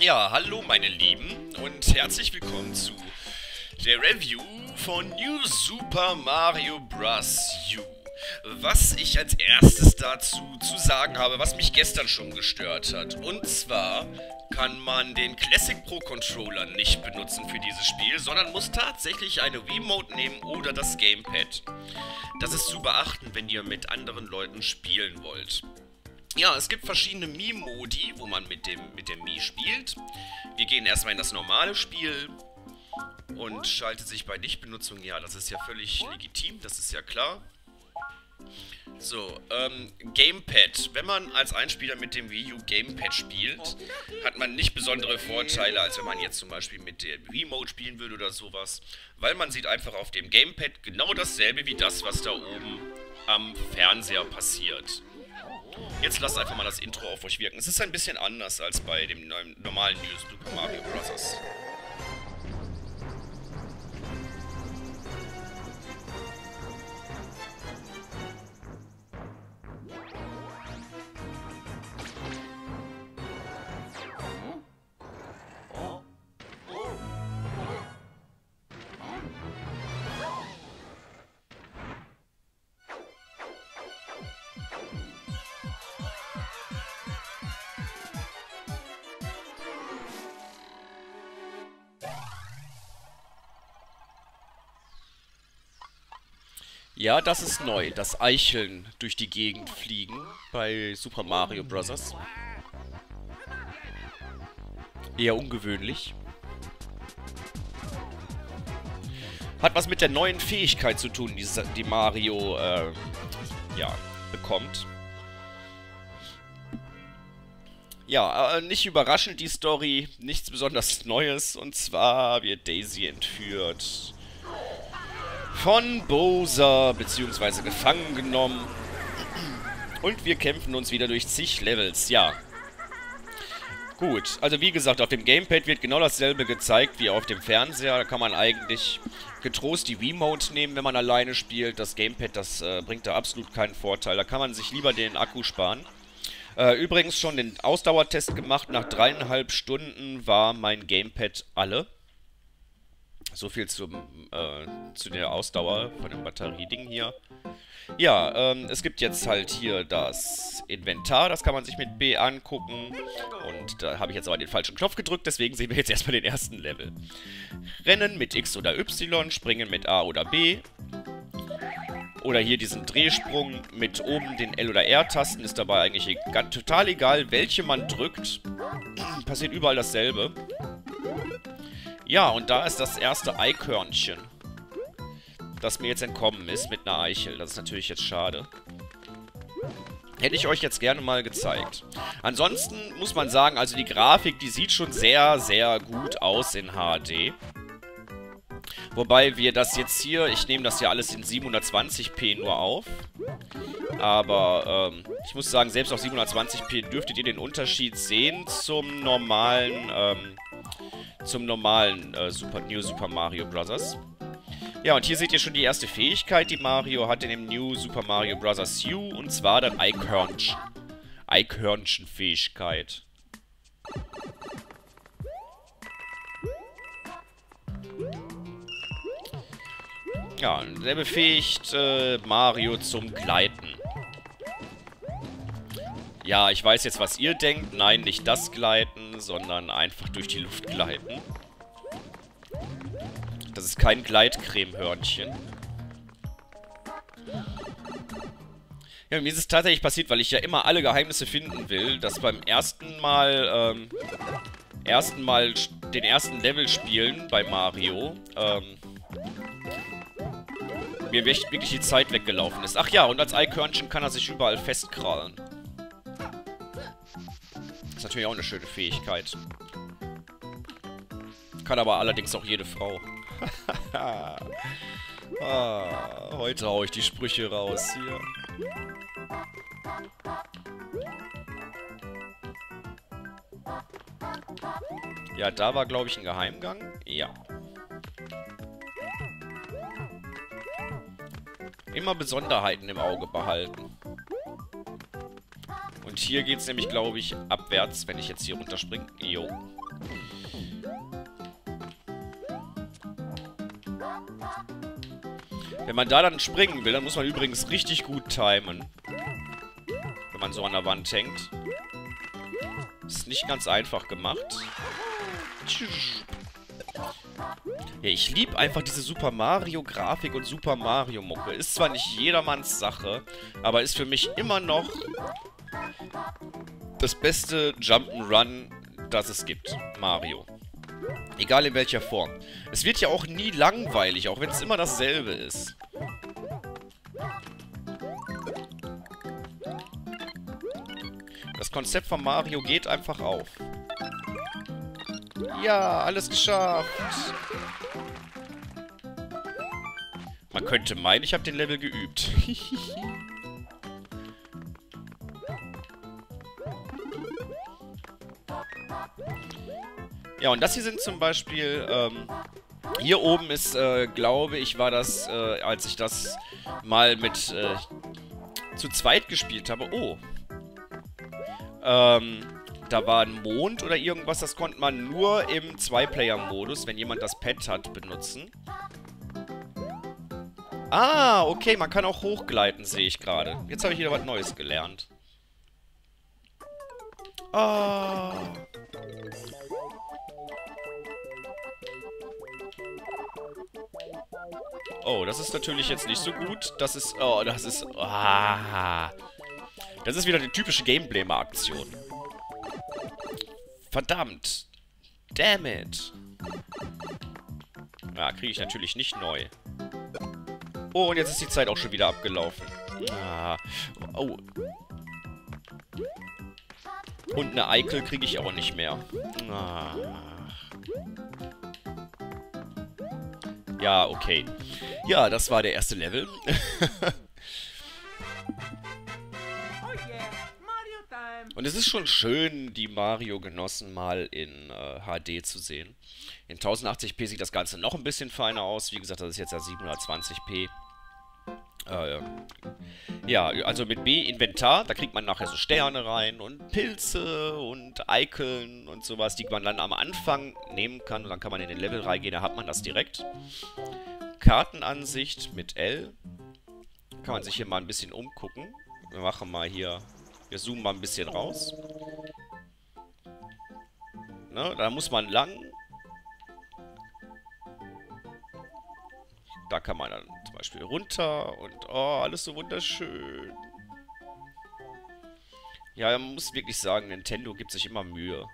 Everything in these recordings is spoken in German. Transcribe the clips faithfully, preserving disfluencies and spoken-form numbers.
Ja, hallo meine Lieben und herzlich willkommen zu der Review von New Super Mario Bros. U. Was ich als erstes dazu zu sagen habe, was mich gestern schon gestört hat. Und zwar kann man den Classic Pro Controller nicht benutzen für dieses Spiel, sondern muss tatsächlich eine Remote nehmen oder das Gamepad. Das ist zu beachten, wenn ihr mit anderen Leuten spielen wollt. Ja, es gibt verschiedene Mii-Modi, wo man mit dem mit der Mii spielt. Wir gehen erstmal in das normale Spiel und schaltet sich bei Nichtbenutzung, ja, das ist ja völlig legitim, das ist ja klar. So, ähm, Gamepad. Wenn man als Einspieler mit dem Wii U Gamepad spielt, hat man nicht besondere Vorteile, als wenn man jetzt zum Beispiel mit der Remote spielen würde oder sowas. Weil man sieht einfach auf dem Gamepad genau dasselbe wie das, was da oben am Fernseher passiert. Jetzt lasst einfach mal das Intro auf euch wirken. Es ist ein bisschen anders als bei dem normalen New Super Mario Bros. Ja, das ist neu, dass Eicheln durch die Gegend fliegen bei Super Mario Bros. Eher ungewöhnlich. Hat was mit der neuen Fähigkeit zu tun, die, die Mario äh, ja, bekommt. Ja, äh, nicht überraschend die Story, nichts besonders Neues. Und zwar wird Daisy entführt von Bowser, beziehungsweise gefangen genommen. Und wir kämpfen uns wieder durch zig Levels, ja. Gut, also wie gesagt, auf dem Gamepad wird genau dasselbe gezeigt wie auf dem Fernseher. Da kann man eigentlich getrost die Remote nehmen, wenn man alleine spielt. Das Gamepad, das äh, bringt da absolut keinen Vorteil. Da kann man sich lieber den Akku sparen. Äh, übrigens schon den Ausdauertest gemacht. Nach dreieinhalb Stunden war mein Gamepad alle. So viel zum, äh, zu der Ausdauer von dem Batterieding hier. Ja, ähm, es gibt jetzt halt hier das Inventar, das kann man sich mit B angucken. Und da habe ich jetzt aber den falschen Knopf gedrückt, deswegen sehen wir jetzt erstmal den ersten Level. Rennen mit X oder Y, springen mit A oder B. Oder hier diesen Drehsprung mit oben den L- oder R-Tasten, ist dabei eigentlich egal, total egal, welche man drückt. Passiert überall dasselbe. Ja, und da ist das erste Eichhörnchen, das mir jetzt entkommen ist mit einer Eichel. Das ist natürlich jetzt schade. Hätte ich euch jetzt gerne mal gezeigt. Ansonsten muss man sagen, also die Grafik, die sieht schon sehr, sehr gut aus in H D. Wobei wir das jetzt hier, ich nehme das ja alles in siebenhundertzwanzig p nur auf. Aber ähm, ich muss sagen, selbst auf siebenhundertzwanzig p dürftet ihr den Unterschied sehen zum normalen, ähm, zum normalen äh, Super, New Super Mario Bros. Ja, und hier seht ihr schon die erste Fähigkeit, die Mario hat in dem New Super Mario Bros. U, und zwar dann Eichhörnchen. Eichhörnchen-Fähigkeit. Ja, der befähigt äh, Mario zum Gleiten. Ja, ich weiß jetzt, was ihr denkt. Nein, nicht das Gleiten, sondern einfach durch die Luft gleiten. Das ist kein Gleitcremehörnchen. Ja, mir ist es tatsächlich passiert, weil ich ja immer alle Geheimnisse finden will, dass beim ersten Mal, ähm, ersten Mal den ersten Level spielen bei Mario, ähm, mir wirklich die Zeit weggelaufen ist. Ach ja, und als Eichhörnchen kann er sich überall festkrallen. Das ist natürlich auch eine schöne Fähigkeit. Kann aber allerdings auch jede Frau. Ah, heute hau ich die Sprüche raus hier. Ja, da war, glaube ich, ein Geheimgang. Ja. Immer Besonderheiten im Auge behalten. Und hier geht es nämlich, glaube ich, abwärts, wenn ich jetzt hier runterspringe. Jo. Wenn man da dann springen will, dann muss man übrigens richtig gut timen. Wenn man so an der Wand hängt. Ist nicht ganz einfach gemacht. Ja, ich liebe einfach diese Super Mario-Grafik und Super Mario-Mucke. Ist zwar nicht jedermanns Sache, aber ist für mich immer noch das beste Jump'n'Run, das es gibt. Mario. Egal in welcher Form. Es wird ja auch nie langweilig, auch wenn es immer dasselbe ist. Das Konzept von Mario geht einfach auf. Ja, alles geschafft. Man könnte meinen, ich habe den Level geübt. Ja, und das hier sind zum Beispiel, ähm, hier oben ist, äh, glaube ich, war das, äh, als ich das mal mit, äh, zu zweit gespielt habe. Oh. Ähm, da war ein Mond oder irgendwas, das konnte man nur im Zwei-Player-Modus, wenn jemand das Pad hat, benutzen. Ah, okay, man kann auch hochgleiten, sehe ich gerade. Jetzt habe ich wieder was Neues gelernt. Ah. Oh, das ist natürlich jetzt nicht so gut. Das ist, oh, das ist, ah. Das ist wieder die typische Gameplay-Aktion. Verdammt. Damn it. Ja, kriege ich natürlich nicht neu. Oh, und jetzt ist die Zeit auch schon wieder abgelaufen. Ah. Oh. Und eine Eikel kriege ich auch nicht mehr. Ah. Ja, okay. Ja, das war der erste Level. Und es ist schon schön, die Mario-Genossen mal in äh, H D zu sehen. In tausendachtzig p sieht das Ganze noch ein bisschen feiner aus. Wie gesagt, das ist jetzt ja siebenhundertzwanzig p. Äh, ja, also mit B Inventar, da kriegt man nachher so Sterne rein und Pilze und Eikeln und sowas, die man dann am Anfang nehmen kann. Und dann kann man in den Level reingehen, da hat man das direkt. Kartenansicht mit L. Da kann man sich hier mal ein bisschen umgucken. Wir machen mal hier, wir zoomen mal ein bisschen raus. Ne, da muss man lang. Da kann man dann zum Beispiel runter und oh, alles so wunderschön. Ja, man muss wirklich sagen, Nintendo gibt sich immer Mühe.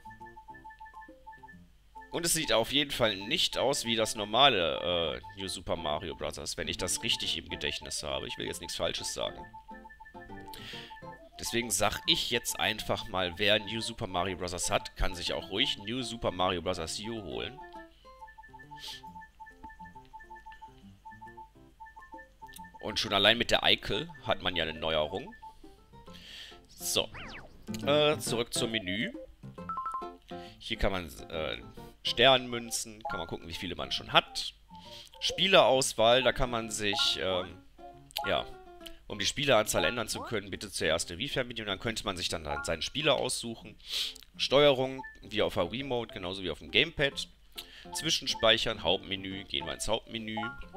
Und es sieht auf jeden Fall nicht aus wie das normale äh, New Super Mario Bros., wenn ich das richtig im Gedächtnis habe. Ich will jetzt nichts Falsches sagen. Deswegen sag ich jetzt einfach mal, wer New Super Mario Bros. Hat, kann sich auch ruhig New Super Mario Bros. U holen. Und schon allein mit der Eikel hat man ja eine Neuerung. So. Äh, zurück zum Menü. Hier kann man äh, Sternmünzen, kann man gucken, wie viele man schon hat. Spielerauswahl, da kann man sich, ähm, ja, um die Spieleranzahl ändern zu können, bitte zuerst der Wii-Fernbedienung, dann könnte man sich dann, dann seinen Spieler aussuchen. Steuerung, wie auf der Remote, genauso wie auf dem Gamepad. Zwischenspeichern, Hauptmenü, gehen wir ins Hauptmenü.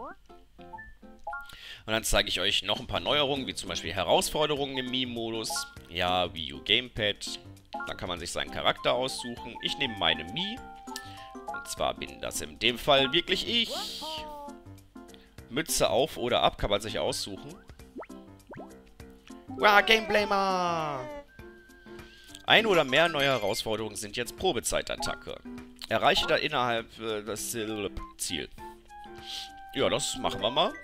Und dann zeige ich euch noch ein paar Neuerungen, wie zum Beispiel Herausforderungen im Mii-Modus. Ja, Wii U Gamepad. Da kann man sich seinen Charakter aussuchen. Ich nehme meine Mii. Und zwar bin das in dem Fall wirklich ich. Mütze auf oder ab kann man sich aussuchen. Wow, Gameblamer! Ein oder mehr neue Herausforderungen sind jetzt Probezeit-Attacke. Erreiche da innerhalb äh, das äh, Ziel. Ja, das machen wir mal.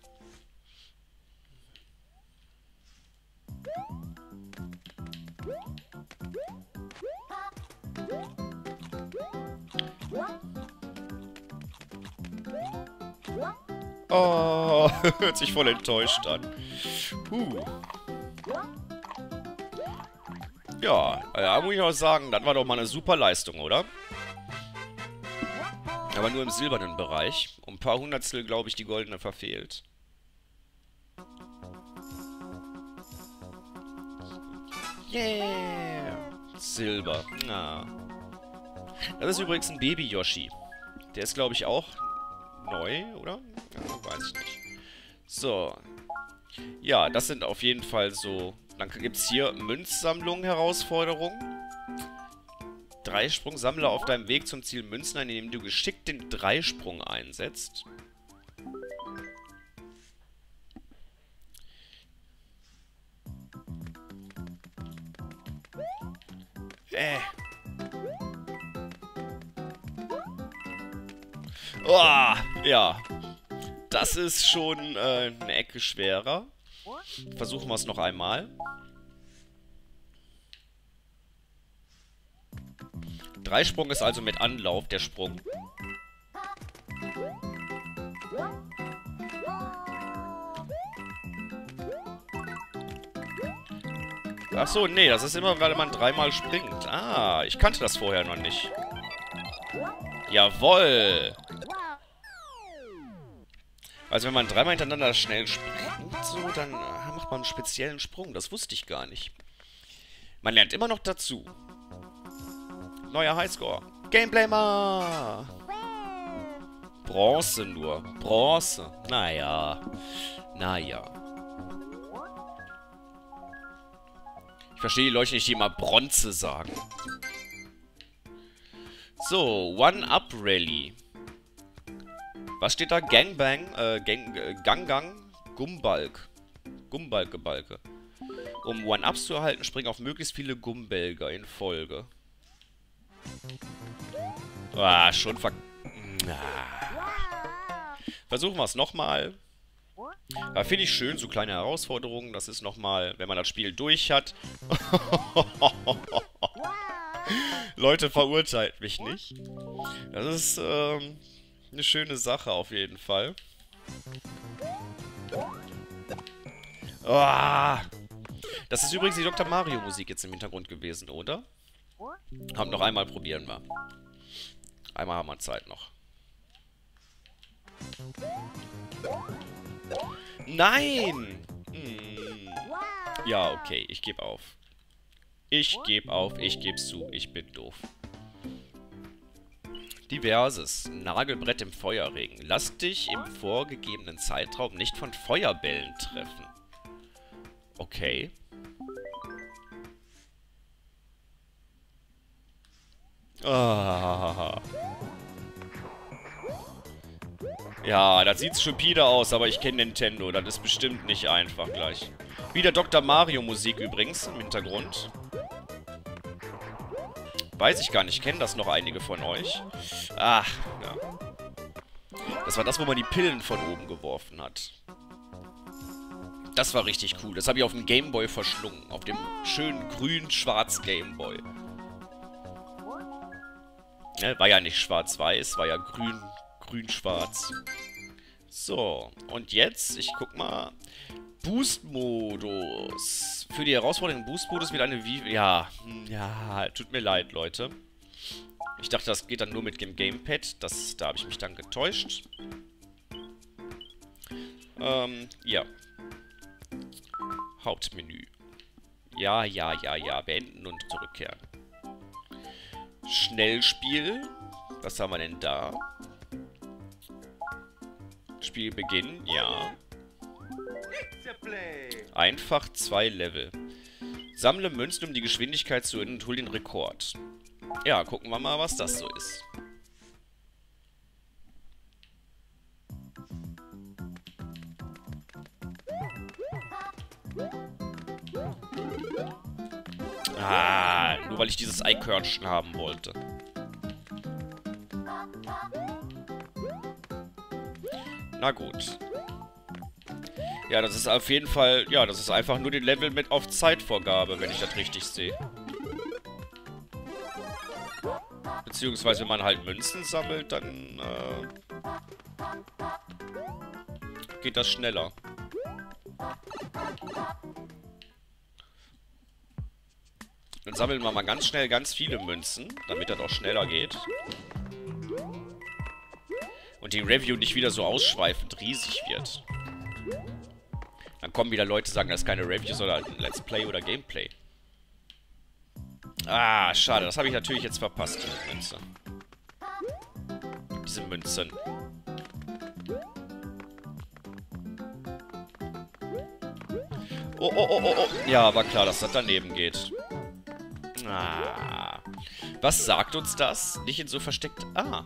Oh, hört sich voll enttäuscht an. Huh. Ja, da muss ich auch sagen, das war doch mal eine super Leistung, oder? Aber nur im silbernen Bereich. Um ein paar Hundertstel, glaube ich, die goldene verfehlt. Yeah! Silber. Na. Das ist übrigens ein Baby-Yoshi. Der ist, glaube ich, auch neu, oder? Ja, weiß ich nicht. So. Ja, das sind auf jeden Fall so... Dann gibt es hier Münzsammlung Herausforderung. Dreisprung, sammle auf deinem Weg zum Ziel Münzen ein, indem du geschickt den Dreisprung einsetzt. Äh. Oh, ja. Das ist schon äh, eine Ecke schwerer. Versuchen wir es noch einmal. Dreisprung ist also mit Anlauf der Sprung. Achso, nee, das ist immer, weil man dreimal springt. Ah, ich kannte das vorher noch nicht. Jawoll! Also wenn man dreimal hintereinander schnell springt, so, dann äh, macht man einen speziellen Sprung. Das wusste ich gar nicht. Man lernt immer noch dazu. Neuer Highscore. Gameblamer! Bronze nur. Bronze. Naja. Naja. Ich verstehe die Leute nicht, die immer Bronze sagen. So, One-Up-Rally. Was steht da? Gangbang, äh, Gang, äh, Gangang, Gumbalk. Gumbalke-Balke. Um One-Ups zu erhalten, springen auf möglichst viele Gumbelger in Folge. Ah, schon ver... Ah. Versuchen wir es nochmal. Ja, finde ich schön, so kleine Herausforderungen. Das ist nochmal, wenn man das Spiel durch hat. Leute, verurteilt mich nicht. Das ist ähm, eine schöne Sache auf jeden Fall. Oh. Das ist übrigens die Doktor Mario Musik jetzt im Hintergrund gewesen, oder? Haben noch einmal, probieren wir. Einmal haben wir Zeit noch. Nein! Hm. Ja, okay, ich gebe auf. Ich gebe auf, ich gebe zu, ich bin doof. Diverses. Nagelbrett im Feuerregen. Lass dich im vorgegebenen Zeitraum nicht von Feuerbällen treffen. Okay. Ah. Ja, das sieht stupide aus, aber ich kenne Nintendo. Das ist bestimmt nicht einfach gleich. Wieder Doktor Mario Musik übrigens im Hintergrund. Weiß ich gar nicht. Kennen das noch einige von euch? Ach, ja. Das war das, wo man die Pillen von oben geworfen hat. Das war richtig cool. Das habe ich auf dem Gameboy verschlungen. Auf dem schönen grün-schwarz Gameboy. Ne, war ja nicht schwarz-weiß, war ja grün, grün-schwarz. So, und jetzt, ich guck mal. Boost-Modus. Für die Herausforderung im Boost-Modus wird eine wie... Ja, ja, tut mir leid, Leute. Ich dachte, das geht dann nur mit dem Gamepad. Das, da habe ich mich dann getäuscht. Ähm, ja. Hauptmenü. Ja, ja, ja, ja. Beenden und zurückkehren. Schnellspiel. Was haben wir denn da? Spielbeginn, ja. Einfach zwei Level. Sammle Münzen, um die Geschwindigkeit zu erhöhen und hol den Rekord. Ja, gucken wir mal, was das so ist. Ah, nur weil ich dieses Eichhörnchen haben wollte. Na gut. Ja, das ist auf jeden Fall... Ja, das ist einfach nur die Level mit auf Zeitvorgabe, wenn ich das richtig sehe. Beziehungsweise, wenn man halt Münzen sammelt, dann äh, geht das schneller. Dann sammeln wir mal ganz schnell ganz viele Münzen, damit das auch schneller geht. Und die Review nicht wieder so ausschweifend riesig wird. Dann kommen wieder Leute, sagen, das ist keine Review, sondern ein Let's Play oder Gameplay. Ah, schade. Das habe ich natürlich jetzt verpasst, diese Münze. Diese Münzen. Oh, oh, oh, oh, oh. Ja, war klar, dass das daneben geht. Ah. Was sagt uns das? Nicht in so versteckt... Ah.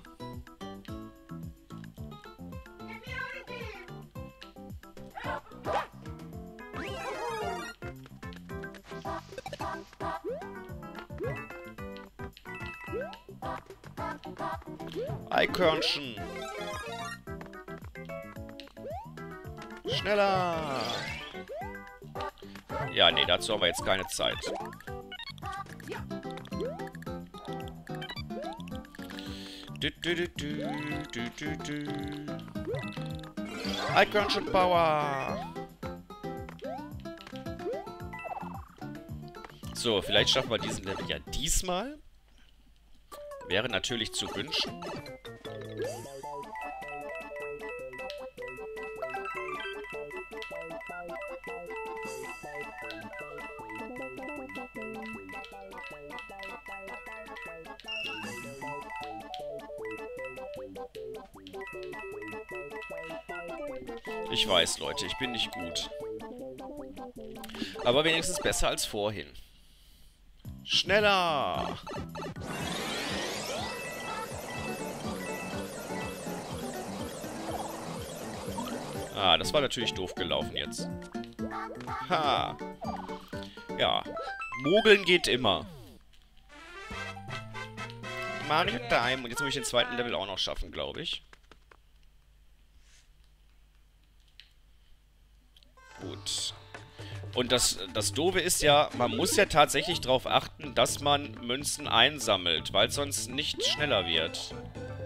Eichhörnchen. Schneller. Ja, nee, dazu haben wir jetzt keine Zeit. Du, du, du, du, du, du, du. Eichhörnchen Power. So, vielleicht schaffen wir diesen Level ja diesmal. Wäre natürlich zu wünschen. Ich weiß, Leute, ich bin nicht gut. Aber wenigstens besser als vorhin. Schneller! Ah, das war natürlich doof gelaufen jetzt. Ha! Ja. Mogeln geht immer. Mario Time. Und jetzt muss ich den zweiten Level auch noch schaffen, glaube ich. Gut. Und das, das Doofe ist ja, man muss ja tatsächlich darauf achten, dass man Münzen einsammelt, weil es sonst nicht schneller wird.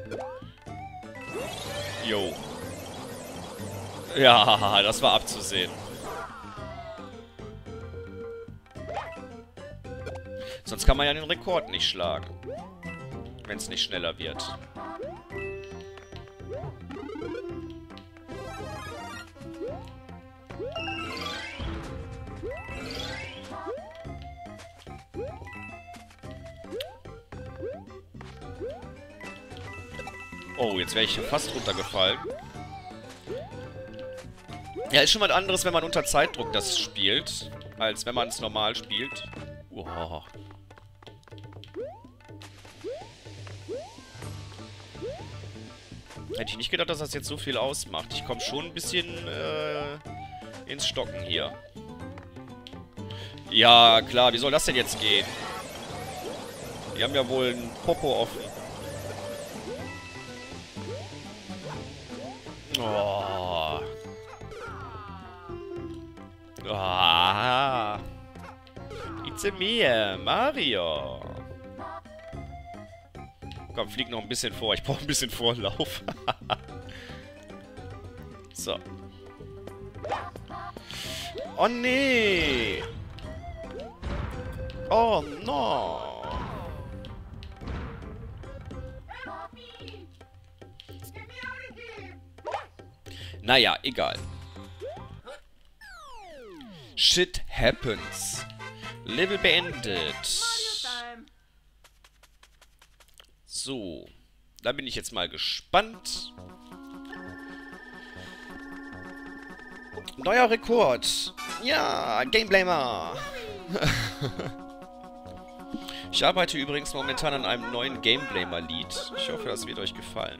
Jo. Ja, das war abzusehen. Sonst kann man ja den Rekord nicht schlagen. Wenn es nicht schneller wird. Oh, jetzt wäre ich fast runtergefallen. Ja, ist schon was anderes, wenn man unter Zeitdruck das spielt, als wenn man es normal spielt. Wow. Hätte ich nicht gedacht, dass das jetzt so viel ausmacht. Ich komme schon ein bisschen äh, ins Stocken hier. Ja, klar, wie soll das denn jetzt gehen? Die haben ja wohl ein Popo offen. Oh. Ah. It's a me, Mario. Komm, flieg noch ein bisschen vor. Ich brauche ein bisschen Vorlauf. So. Oh, nee. Oh, no. Naja, egal. Shit happens. Level beendet. So. Da bin ich jetzt mal gespannt. Neuer Rekord. Ja, Gameblamer. Ich arbeite übrigens momentan an einem neuen Gameblamer-Lied. Ich hoffe, das wird euch gefallen.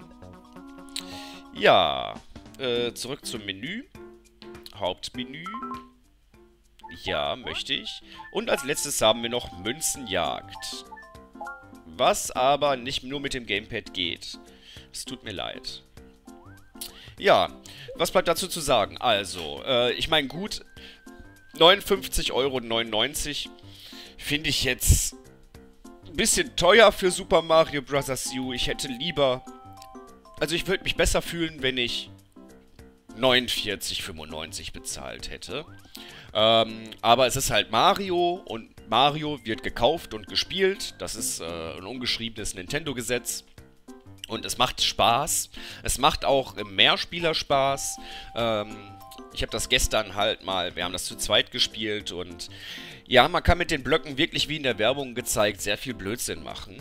Ja. Äh, zurück zum Menü. Hauptmenü. Ja, möchte ich. Und als letztes haben wir noch Münzenjagd. Was aber nicht nur mit dem Gamepad geht. Es tut mir leid. Ja, was bleibt dazu zu sagen? Also, äh, ich meine, gut, neunundfünfzig Euro neunundneunzig finde ich jetzt ein bisschen teuer für Super Mario Bros. U. Ich hätte lieber... Also, ich würde mich besser fühlen, wenn ich neunundvierzig fünfundneunzig bezahlt hätte. Ähm, aber es ist halt Mario und Mario wird gekauft und gespielt. Das ist äh, ein ungeschriebenes Nintendo-Gesetz. Und es macht Spaß. Es macht auch im Mehrspieler Spaß. Ähm, ich habe das gestern halt mal, wir haben das zu zweit gespielt. Und ja, man kann mit den Blöcken wirklich wie in der Werbung gezeigt sehr viel Blödsinn machen.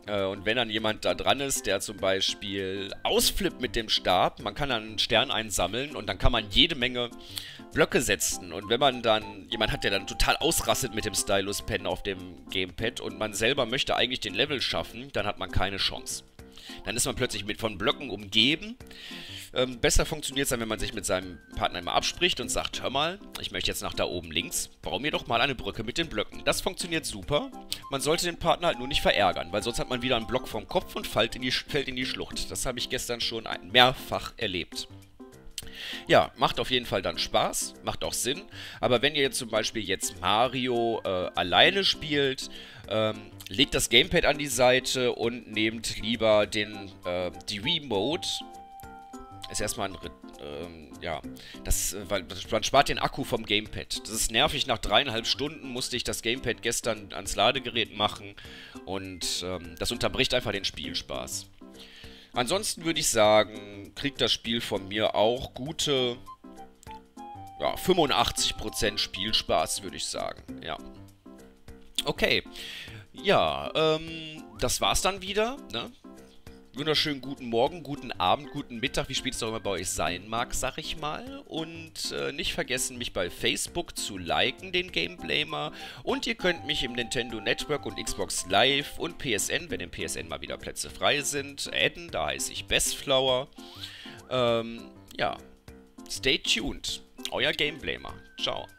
Äh, und wenn dann jemand da dran ist, der zum Beispiel ausflippt mit dem Stab, man kann dann einen Stern einsammeln und dann kann man jede Menge Blöcke setzen. Und wenn man dann jemand hat, der dann total ausrastet mit dem Stylus-Pen auf dem Gamepad und man selber möchte eigentlich den Level schaffen, dann hat man keine Chance. Dann ist man plötzlich mit von Blöcken umgeben. Ähm, besser funktioniert es dann, wenn man sich mit seinem Partner immer abspricht und sagt, hör mal, ich möchte jetzt nach da oben links, bau mir doch mal eine Brücke mit den Blöcken. Das funktioniert super. Man sollte den Partner halt nur nicht verärgern, weil sonst hat man wieder einen Block vom Kopf und fällt in die, fällt in die Schlucht. Das habe ich gestern schon ein, mehrfach erlebt. Ja, macht auf jeden Fall dann Spaß, macht auch Sinn. Aber wenn ihr jetzt zum Beispiel jetzt Mario äh, alleine spielt, ähm, legt das Gamepad an die Seite und nehmt lieber den, äh, die Wii-Mode. Ist erstmal ein, ähm, ja, das, weil man spart den Akku vom Gamepad. Das ist nervig, nach dreieinhalb Stunden musste ich das Gamepad gestern ans Ladegerät machen und ähm, das unterbricht einfach den Spielspaß. Ansonsten würde ich sagen, kriegt das Spiel von mir auch gute, ja, fünfundachtzig Prozent Spielspaß, würde ich sagen, ja. Okay, ja, ähm, das war's dann wieder, ne? Wunderschönen guten Morgen, guten Abend, guten Mittag, wie spät es auch immer bei euch sein mag, sag ich mal. Und äh, nicht vergessen, mich bei Facebook zu liken, den Gameblamer. Und ihr könnt mich im Nintendo Network und Xbox Live und P S N, wenn im P S N mal wieder Plätze frei sind, adden. Da heiße ich Bestflower. Ähm, ja, stay tuned. Euer Gameblamer. Ciao.